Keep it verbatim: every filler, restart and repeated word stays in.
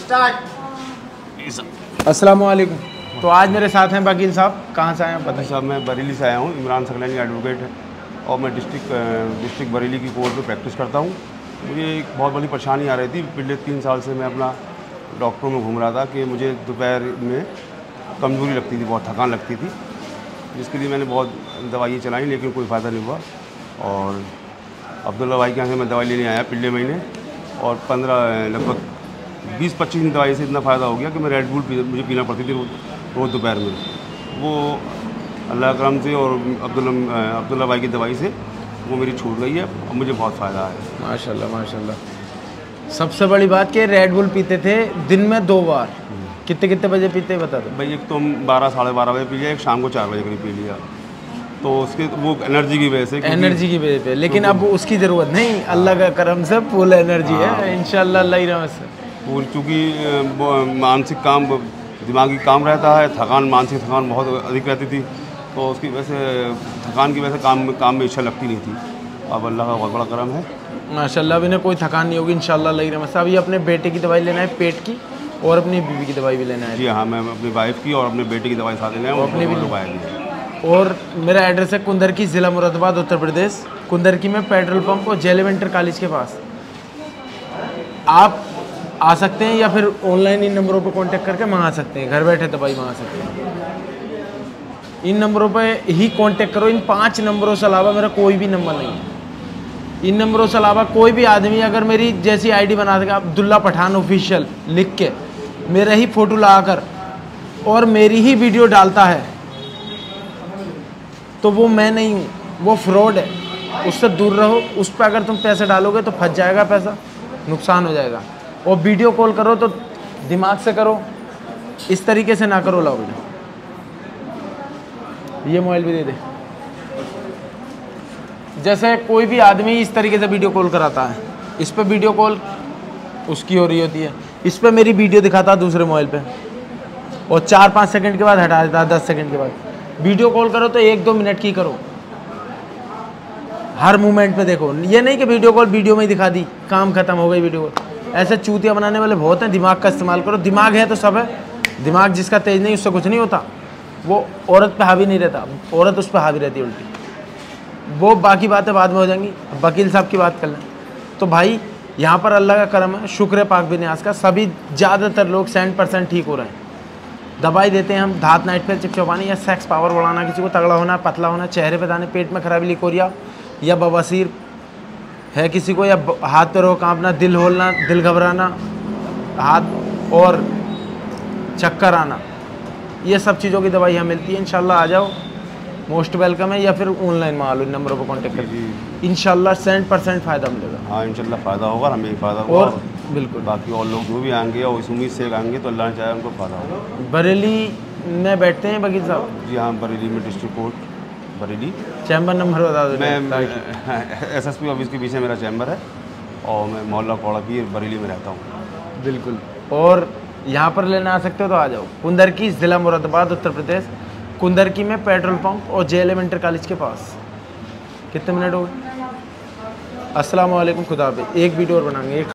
Start. अस्सलाम वालेकुम। तो आज मेरे साथ हैं वकील साहब। कहाँ से आए हैं बताइए? साहब मैं बरेली से आया हूँ, इमरान सकलैनी एडवोकेट है और मैं डिस्ट्रिक्ट डिस्ट्रिक्ट बरेली की कोर्ट में प्रैक्टिस करता हूँ। मुझे एक बहुत बड़ी परेशानी आ रही थी। पिछले तीन साल से मैं अपना डॉक्टरों में घूम रहा था कि मुझे दोपहर में कमज़ोरी लगती थी, बहुत थकान लगती थी, जिसके लिए मैंने बहुत दवाइयाँ चलाई लेकिन कोई फ़ायदा नहीं हुआ। और अब्दुल्ला भाई के यहाँ से मैं दवाई लेने आया पिछले महीने और पंद्रह लगभग बीस पच्चीस दिन दवाई से इतना फ़ायदा हो गया कि मैं रेड बुल पी मुझे पीना पड़ती थी रोज़ दोपहर में। वो अल्लाह करम से और अब्दुल्ला अब्दुल्ला भाई की दवाई से वो मेरी छूट गई है और मुझे बहुत फ़ायदा है। माशाल्लाह माशाल्लाह। सबसे बड़ी बात कि रेड बुल पीते थे दिन में दो बार, कितने कितने बजे पीते बता दो भाई? एक तो हम बारह साढ़े बारह बजे पी लिया, एक शाम को चार बजे करीब पी लिया, तो उसके वो एनर्जी की वजह से एनर्जी की वजह पे। लेकिन तो अब उसकी ज़रूरत नहीं, अल्लाह का करम से फुल एनर्जी है इंशाल्लाह अल्लाह ही रहमत से। पूरी चूँकि मानसिक काम दिमागी काम रहता है, थकान मानसिक थकान बहुत अधिक रहती थी, तो उसकी वजह से थकान की वजह से काम काम में इच्छा लगती नहीं थी। अब अल्लाह का बहुत बड़ा करम है माशाल्लाह, अभी ने कोई थकान नहीं होगी इंशाल्लाह अल्लाह ही रहमत से। अभी अपने बेटे की दवाई लेना है पेट की और अपनी बीवी की दवाई भी लेना है। जी हाँ, मैं अपनी वाइफ की और अपने बेटे की दवाई साथ लेना है, अपनी भी दवाई। और मेरा एड्रेस है कुंदर की, ज़िला मुरादाबाद, उत्तर प्रदेश। कुंदर की में पेट्रोल पंप और जेलेवेंटर कॉलेज के पास आप आ सकते हैं या फिर ऑनलाइन इन नंबरों पर कांटेक्ट करके मंगा सकते हैं, घर बैठे दवाई मंगा सकते हैं। इन नंबरों पे ही कांटेक्ट करो। इन पांच नंबरों से अलावा मेरा कोई भी नंबर नहीं है। इन नंबरों से अलावा कोई भी आदमी अगर मेरी जैसी आईडी बना देगा अब्दुल्ला पठान ऑफिशियल लिख के मेरा ही फ़ोटो लगाकर और मेरी ही वीडियो डालता है तो वो मैं नहीं हूँ, वो फ्रॉड है। उससे दूर रहो। उस पर अगर तुम पैसे डालोगे तो फंस जाएगा पैसा, नुकसान हो जाएगा। और वीडियो कॉल करो तो दिमाग से करो, इस तरीके से ना करो। लाओ वीडियो, ये मोबाइल भी दे दे। जैसे कोई भी आदमी इस तरीके से वीडियो कॉल कराता है, इस पर वीडियो कॉल उसकी हो रही होती है, इस पर मेरी वीडियो दिखाता है दूसरे मोबाइल पे और चार पाँच सेकंड के बाद हटा देता है, दस सेकंड के बाद। वीडियो कॉल करो तो एक दो मिनट की करो, हर मूवमेंट पे देखो। ये नहीं कि वीडियो कॉल वीडियो में ही दिखा दी, काम खत्म हो गई वीडियो कॉल। ऐसे चूतिया बनाने वाले बहुत हैं। दिमाग का इस्तेमाल करो। दिमाग है तो सब है। दिमाग जिसका तेज नहीं उससे कुछ नहीं होता। वो औरत पे हावी नहीं रहता, औरत उस पर हावी रहती है उल्टी। वो बाकी बातें बाद में हो जाएंगी। वकील साहब की बात कर लें तो भाई यहाँ पर अल्लाह का करम है, शुक्र है पाक बिन्यास का। सभी ज़्यादातर लोग सेंट परसेंट ठीक हो रहे हैं। दवाई देते हैं हम, धात नाइट पे चिपचिपानी या सेक्स पावर बढ़ाना, किसी को तगड़ा होना, पतला होना, चेहरे पे दाने, पेट में खराबी, लिकोरिया या बवासीर है किसी को, या हाथ पैरों कांपना, दिल होलना, दिल घबराना, हाथ और चक्कर आना, ये सब चीज़ों की दवाई यहाँ मिलती है। इंशाल्लाह आ जाओ, मोस्ट वेलकम है। या फिर ऑनलाइन मंगा लो, इन नंबरों पर कॉन्टेक्ट करके। इंशाल्लाह सेंट परसेंट फ़ायदा मिलेगा। हाँ इंशाल्लाह फ़ायदा होगा, हमें भी फ़ायदा होगा और बिल्कुल बाकी और लोग जो भी आएंगे और इस उम्मीद से आएंगे तो अल्लाह ने चाहे उनको फ़ायदा होगा। बरेली में बैठते हैं वकील साहब? जी हाँ, बरेली में, district court Bareilly. Chamber number बता दो। मैं एस एस पी ऑफिस के पीछे मेरा चैम्बर है और मैं मोहल्ला कौड़ा की बरेली में रहता हूँ। बिल्कुल। और यहाँ पर लेना आ सकते हो तो आ जाओ। कुंदर की, ज़िला मुरादाबाद, उत्तर प्रदेश। कुंदर की में पेट्रोल पंप और जे एलिमेंटर कॉलेज के पास। कितने मिनट हो गए? अस्सलाम वालेकुम, खुदा हाफ़िज़। एक वीडियो और बनाएंगे।